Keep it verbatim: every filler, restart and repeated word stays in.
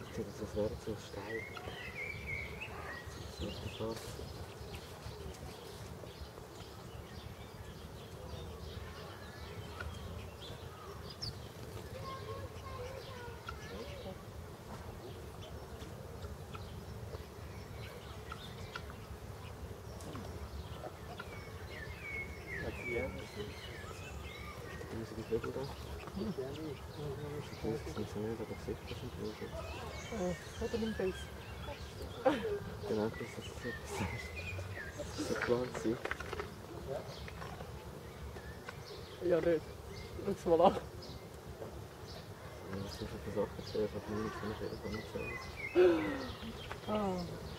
Das wäre zu steil. Das ist nicht fast. Die Vögel da? Das funktioniert, aber das Gesicht ist nicht blöd. Oder im Face. Genau, das ist so etwas. So geplant sein. Ja, nicht. Schau mal an. Das sind schon Sachen gesehen, ich habe nichts von der Telefon erzählt. Ah.